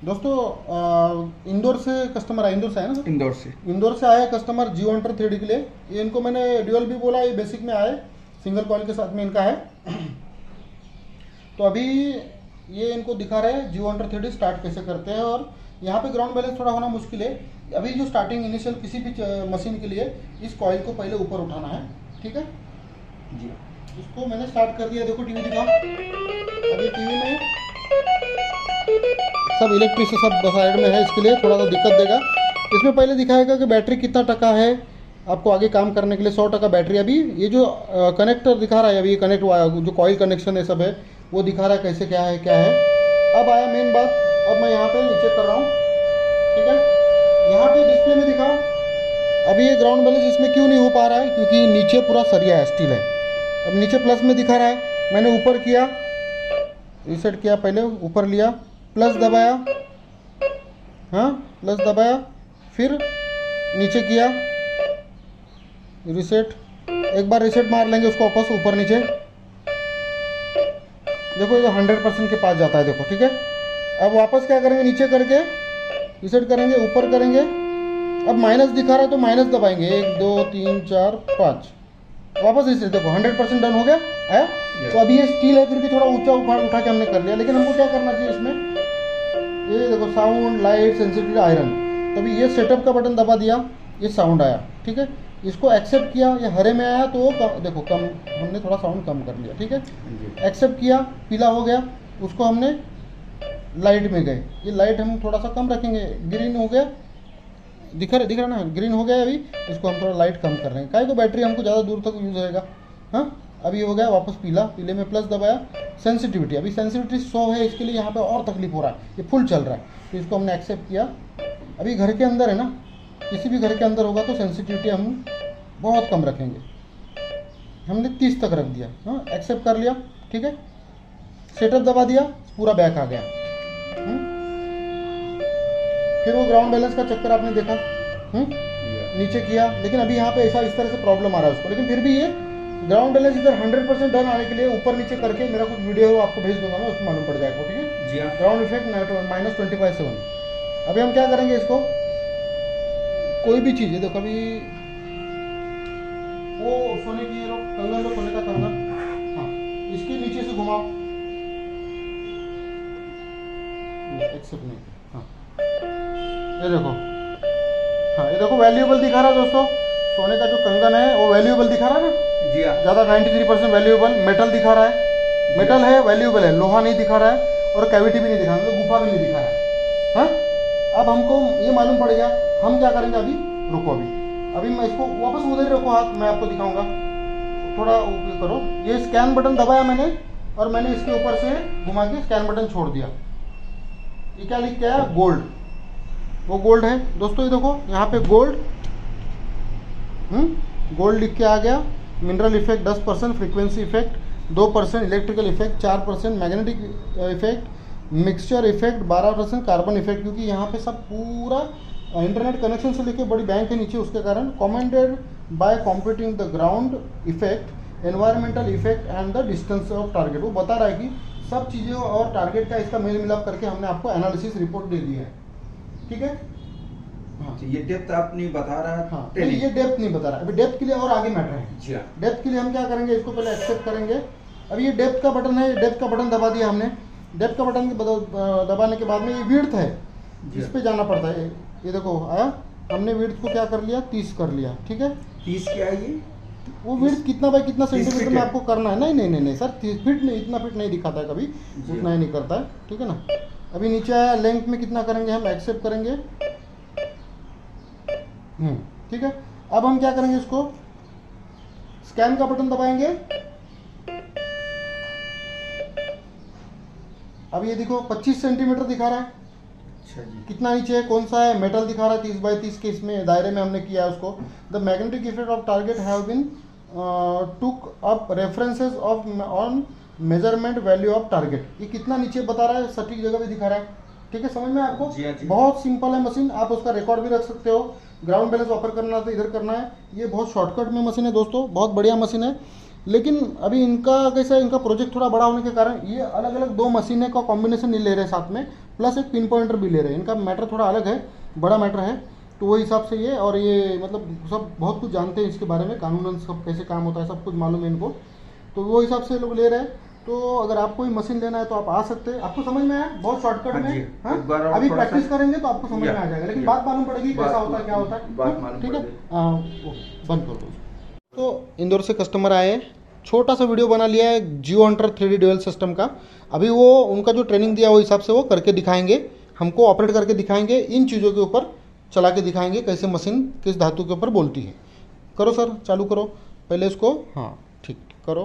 दोस्तों इंदौर से कस्टमर आया, इंदौर से आया ना सर? इंदौर से आया कस्टमर जियो हंटर 3D के लिए। ये इनको मैंने ड्यूअल भी बोला, ये बेसिक में आए, सिंगल कॉइल के साथ में इनका है। तो अभी ये इनको दिखा रहे हैं जियो हंटर 3D स्टार्ट कैसे करते हैं। और यहाँ पे ग्राउंड बैलेंस थोड़ा होना मुश्किल है अभी। जो स्टार्टिंग इनिशियल किसी भी मशीन के लिए इस कॉइल को पहले ऊपर उठाना है, ठीक है जी। इसको मैंने स्टार्ट कर दिया, देखो टीवी दिखाओ। अभी टीवी में सब इलेक्ट्रिक से सब साइड में है, इसके लिए थोड़ा सा दिक्कत देगा। इसमें पहले दिखाएगा कि बैटरी कितना टका है आपको आगे काम करने के लिए। 100% बैटरी। अभी ये जो कनेक्टर दिखा रहा है, अभी कनेक्ट हुआ है, जो कॉइल कनेक्शन है सब है, वो दिखा रहा है कैसे क्या है क्या है। अब आया मेन बात, अब मैं यहाँ पे नीचे कर रहा हूँ, ठीक है। यहाँ पे डिस्प्ले में दिखा, अभी ये ग्राउंड बैलेंस इसमें क्यों नहीं हो पा रहा है, क्योंकि नीचे पूरा सरिया है, स्टील है। अब नीचे प्लस में दिखा रहा है, मैंने ऊपर किया, रीसेट किया, पहले ऊपर लिया, प्लस दबाया, हाँ प्लस दबाया, फिर नीचे किया, रीसेट, एक बार रीसेट मार लेंगे उसको वापस ऊपर नीचे। देखो ये 100% के पास जाता है, देखो ठीक है। अब वापस क्या करेंगे, नीचे करके रीसेट करेंगे, ऊपर करेंगे। अब माइनस दिखा रहा है तो माइनस दबाएंगे, 1 2 3 4 5, वापस रीसेट। देखो 100% डन हो गया है। तो अभी ये स्टील है, फिर भी थोड़ा ऊंचा उठा के हमने कर लिया। लेकिन हमको क्या करना चाहिए इसमें, ये देखो साउंड, लाइट, सेंसिटिविटी, आयरन। तभी ये सेटअप का बटन दबा दिया, ये साउंड आया, ठीक है। इसको एक्सेप्ट किया, ये हरे में आया तो देखो कम, हमने थोड़ा साउंड कम कर लिया, ठीक है। एक्सेप्ट किया, पीला हो गया, उसको हमने लाइट में गए, ये लाइट हम थोड़ा सा कम रखेंगे। ग्रीन हो गया, दिख रहा ना, ग्रीन हो गया। अभी इसको हम थोड़ा लाइट कम कर रहे हैं, काहे को बैटरी हमको ज़्यादा दूर तक यूज़ होएगा। हाँ अभी हो गया वापस पीला, पीले में प्लस दबाया। सेंसिटिविटी, अभी सेंसिटिविटी 100 है, इसके लिए यहाँ पे और तकलीफ हो रहा है, ये फुल चल रहा है, तो इसको हमने एक्सेप्ट किया। अभी घर के अंदर है ना, किसी भी घर के अंदर होगा तो सेंसिटिविटी हम बहुत कम रखेंगे, हमने 30 तक रख दिया। हाँ एक्सेप्ट कर लिया, ठीक है। सेटअप दबा दिया, पूरा बैक आ गया। फिर वो ग्राउंड बैलेंस का चक्कर आपने देखा, नीचे किया। लेकिन अभी यहाँ पे ऐसा इस तरह से प्रॉब्लम आ रहा है उसको। लेकिन फिर भी ये ग्राउंड बैलेंस इधर 100% डन आने के लिए ऊपर नीचे करके मेरा कुछ वीडियो आपको भेज दूंगा मैं, उसमें मालूम पड़ जाएगा, ठीक है जी। Ground effect -25/7। अभी हम क्या करेंगे, इसको कोई भी चीज़ है, देखो अभी वो सोने की कंगन, तो सोने का कंगन, हाँ इसके नीचे से घुमाओ, एक्सेप्ट नहीं, हाँ ये देखो, हाँ ये देखो वैल्यूएबल दिखा रहा है दोस्तों। सोने का जो कंगन है वो वैल्यूएबल दिखा रहा है ना जी, ज़्यादा 93% वैल्यूएबल। मेटल दिखा रहा है, मेटल है, वैल्यूएबल है। लोहा नहीं दिखा रहा है और कैविटी भी नहीं दिखा रहा है, मतलब गुफा भी नहीं दिखा रहा है। हाँ अब हमको ये मालूम पड़ गया, हम क्या करेंगे अभी, रुको अभी मैं इसको वापस उधर रखो हाथ, मैं आपको दिखाऊंगा, थोड़ा ऊपर करो। ये स्कैन बटन दबाया मैंने और मैंने इसके ऊपर से घुमा के स्कैन बटन छोड़ दिया। ये क्या लिख के आया, गोल्ड, वो गोल्ड है दोस्तों। ये देखो यहाँ पे गोल्ड, गोल्ड लिख के आ गया। Mineral effect 10%, frequency effect 2%, electrical effect 4%, magnetic effect, mixture effect 12%, carbon effect, क्योंकि यहाँ पे सब पूरा इंटरनेट कनेक्शन से लेके बड़ी बैंक है नीचे, उसके कारण commented by computing the ground effect, environmental effect and the distance of target. वो बता रहा है कि सब चीज़ें और टारगेट का इसका मेल मिलाप करके हमने आपको एनालिसिस रिपोर्ट दे दी है, ठीक है। हाँ ये डेप्थ आप नहीं बता रहा है, हाँ ये डेप्थ नहीं बता रहा। अभी डेप्थ के लिए और आगे मैटर है। डेप्थ के लिए हम क्या करेंगे, इसको पहले एक्सेप्ट करेंगे। अभी ये डेप्थ का बटन है, डेप्थ का बटन दबा दिया हमने। डेप्थ का बटन दबाने के बाद में ये विड्थ है, इस पे जाना पड़ता है। ये देखो आया, हमने विड्थ को क्या कर लिया, 30 कर लिया, ठीक है। 30 क्या है ये, वो विड्थ कितना बाय कितना सेंटीमीटर में आपको करना है। नहीं सर, 30 फीट नहीं, इतना फीट नहीं दिखाता है कभी, उतना ही नहीं करता है, ठीक है ना। अभी नीचे आया, लेंथ में कितना करेंगे हम, एक्सेप्ट करेंगे, ठीक है। अब हम क्या करेंगे, इसको स्कैन का बटन दबाएंगे। अब ये देखो 25 सेंटीमीटर दिखा रहा है। अच्छा जी। कितना नीचे है, कौन सा है, मेटल दिखा रहा है 30/30 के इसमें दायरे में हमने किया है उसको। The magnetic effect of target have been took up references of on measurement value of target. ये कितना नीचे बता रहा है, सटीक जगह भी दिखा रहा है, ठीक है। समझ में आपको जी। बहुत सिंपल है मशीन, आप उसका रिकॉर्ड भी रख सकते हो। ग्राउंड बैलेंस ऑफर करना तो इधर करना है। ये बहुत शॉर्टकट में मशीन है दोस्तों, बहुत बढ़िया मशीन है। लेकिन अभी इनका कैसा है, इनका प्रोजेक्ट थोड़ा बड़ा होने के कारण ये अलग अलग दो मशीनें का कॉम्बिनेशन नहीं ले रहे साथ में, प्लस एक पिन पॉइंटर भी ले रहे हैं। इनका मैटर थोड़ा अलग है, बड़ा मैटर है, तो वो हिसाब से ये, और ये मतलब सब बहुत कुछ जानते हैं इसके बारे में, कानूनन सब कैसे काम होता है सब कुछ मालूम है इनको, तो वो हिसाब से लोग ले रहे हैं। तो अगर आपको ही मशीन लेना है तो आप आ सकते हैं। आपको समझ में आया बहुत शॉर्टकट हाँ जी, में? हाँ, एक बार और अभी थोड़ा प्रैक्टिस सा- करेंगे तो आपको समझ में आ जाएगा, लेकिन बात मालूम पड़ेगी कैसा होता है क्या होता बात है, मालूम ठीक है? पड़ेगी। वो बंद कर दो। तो इंदौर से कस्टमर आए, छोटा सा वीडियो बना लिया है जियो हंटर 3D ड्यूल सिस्टम का। अभी वो उनका जो ट्रेनिंग दिया वो हिसाब से वो करके दिखाएंगे, हमको ऑपरेट करके दिखाएंगे, इन चीज़ों के ऊपर चला के दिखाएंगे कैसे मशीन किस धातु के ऊपर बोलती है। करो सर, चालू करो पहले इसको। हाँ ठीक, करो।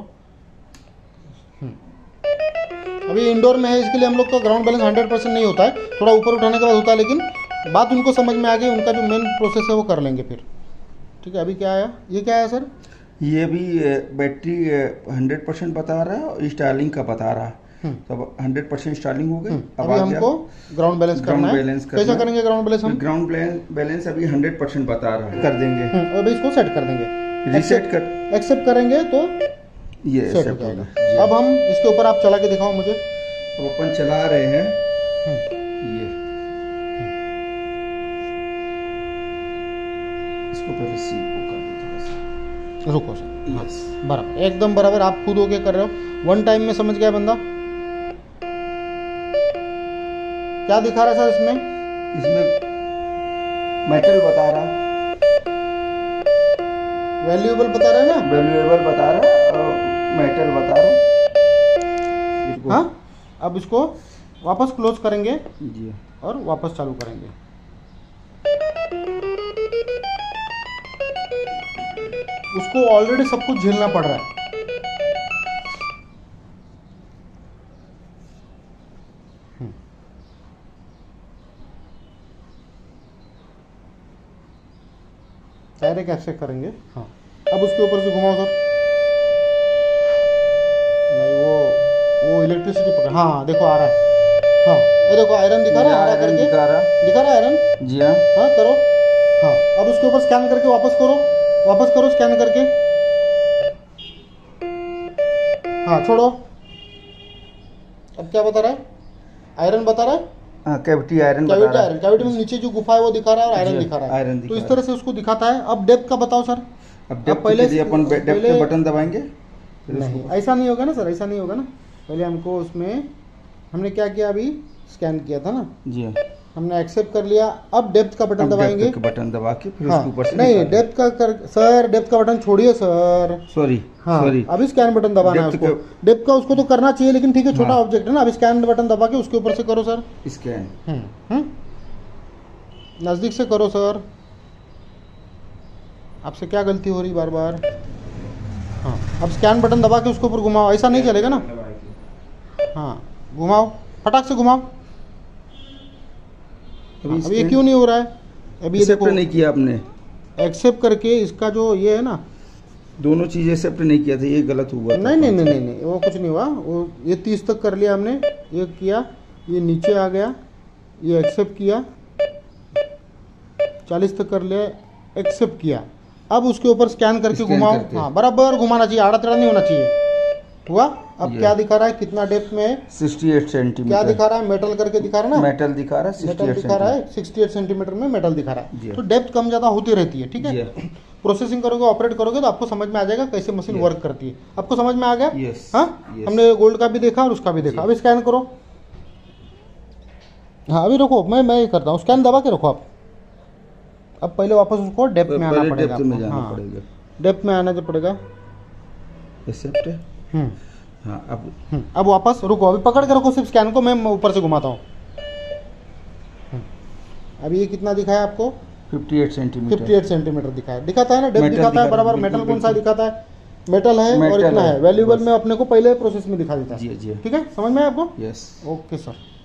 अभी इंडोर में है, इसके लिए हम लोग का ग्राउंड बैलेंस 100% नहीं होता है, थोड़ा ऊपर उठाने के बाद होता है, लेकिन बात उनको समझ में आ गई, उनका जो मेन प्रोसेस है वो कर लेंगे फिर। ठीक है, अभी क्या आया, ये क्या आया सर? ये भी बैटरी 100% बता रहा है और स्टार्लिंग का बता रहा है, तो अब 100% स्टार्लिंग हो गई। अभी हमको ग्राउंड बैलेंस करना है। कैसा करेंगे ग्राउंड बैलेंस हम? ग्राउंड बैलेंस अभी 100% बता रहा है, कर देंगे। अभी इसको सेट कर देंगे, रीसेट कर, एक्सेप्ट करेंगे तो ये सेट हो सेट जाएगा। होगा। अब हम इसके ऊपर आप चला के दिखाओ मुझे। अब अपन चला रहे हैं ये, इसको पहले सीट को कर दो थोड़ा सा। रुको सर, हाँ, यस, बराबर, एकदम बराबर, आप खुद होके कर रहे हो, वन टाइम में समझ गया बंदा। क्या दिखा रहा है सर इसमें? इसमें मेटल बता रहा है, वैल्यूएबल बता रहे हैं ना? वैल्यूएबल बता रहा है और मेटल बता रहा है। इसको- हाँ, अब इसको वापस क्लोज करेंगे जी, और वापस चालू करेंगे। उसको ऑलरेडी सब कुछ झेलना पड़ रहा है। डायरेक्ट एक्सेप्ट करेंगे। हाँ, अब उसके ऊपर से घुमाओ सर। नहीं, वो इलेक्ट्रिसिटी पकड़, हाँ देखो आ रहा है। हाँ, ये देखो आयरन दिखा रहा है, आ रहा है आयरन करके, दिखा रहा, दिखा रहा है आयरन। जी हाँ। हाँ करो। हाँ, अब उसके ऊपर स्कैन करके वापस करो, वापस करो स्कैन करके। हाँ छोड़ो। अब क्या बता रहा है? आयरन बता रहा है। हाँ, कैविटी आयरन बता कैविटी रहा आयरन, है। कैविटी में नीचे जो गुफा है वो दिखा रहा है और आयरन जी, दिखा रहा आयरन है। दिखा तो इस रहा तरह से उसको दिखाता है। अब डेप्थ का बताओ सर। अब डेप्थ पहले के लिए अपन डेप्थ पहले- के बटन दबाएंगे। नहीं, ऐसा नहीं होगा ना सर, ऐसा नहीं होगा ना। पहले हमको उसमें हमने क्या किया, अभी स्कैन किया था ना, जी हाँ, हमने एक्सेप्ट कर लिया। अब डेप्थ का बटन अब दबाएंगे। डेप्थ का बटन दबा के फिर हाँ, उसके ऊपर से नहीं निकालेंगे। डेप्थ का कर सर, डेप्थ का बटन छोड़िए सर। सॉरी, हाँ, सॉरी, अभी स्कैन बटन दबाना है डेप्थ उसको। डेप्थ का उसको तो करना चाहिए, लेकिन ठीक है, छोटा हाँ। ऑब्जेक्ट है ना। अभी स्कैन बटन दबा के उसके ऊपर से करो सर। स्कैन, नजदीक से करो सर। आपसे क्या गलती हो रही बार बार? हाँ, अब स्कैन बटन दबा के उसके ऊपर घुमाओ। ऐसा नहीं चलेगा ना। हाँ, घुमाओ, फटाक से घुमाओ। अब ये क्यों नहीं हो रहा है? अभी ये एक्सेप्ट देखो, नहीं किया आपने, एक्सेप्ट करके इसका जो ये है ना, दोनों चीजें एक्सेप्ट नहीं किया था, ये गलत हुआ था। नहीं नहीं नहीं नहीं नहीं, वो कुछ नहीं हुआ। वो ये 30 तक कर लिया हमने, ये किया, ये नीचे आ गया, ये एक्सेप्ट किया, 40 तक कर लिया, एक्सेप्ट किया। अब उसके ऊपर स्कैन करके स्कैन घुमाओ। करके। हाँ, बराबर घुमाना चाहिए, आड़ा टेढ़ा नहीं होना चाहिए। हुआ? अब ये। क्या दिखा रहा है, कितना डेप्थ में है? 68 सेंटीमीटर। क्या दिखा रहा है? मेटल करके दिखा रहा है ना, मेटल दिखा रहा है, मेटल 68 दिखा रहा सेंटीमीटर। है, 68 सेंटीमीटर में मेटल दिखा रहा जी। है। तो डेप्थ कम ज़्यादा होती रहती है, ठीक जी। है। प्रोसेसिंग करोगे, ऑपरेट करोगे तो आपको समझ में आ जाएगा कैसे मशीन जी। वर्क करती है। आपको समझ में आ गया? यस, हाँ, यस। हमने गोल्ड का भी देखा और उसका भी देखा। जी। अभी स्कैन करो। हाँ, अभी रखो, मैं ये करता हूँ, स्कैन दबा के रखो आप। अब पहले वापस उसको डेप्थ में आना पहले पड़ेगा डेप्थ में आपको। जाना हाँ, पड़ेगा। डेप्थ में आना जो पड़ेगा। एक्सेप्ट है। हम्म, हाँ, अब वापस रुको, अभी पकड़ के रखो सिर्फ स्कैन को, मैं ऊपर से घुमाता हूँ। अभी ये कितना दिखाया आपको? 58 सेंटीमीटर। 58 सेंटीमीटर दिखाया, दिखाता है ना, डेप्थ मेटल दिखाता है दिखा रहा है, बराबर। बिल्कुल, मेटल कौन सा बिल्कुल। दिखाता है? मेटल है और मेटल इतना है, है। वैल्यूएबल बस। में अपने को पहले प्रोसेस में दिखा देता जी, है। जी। ठीक है, समझ में आया आपको? यस। Okay sir.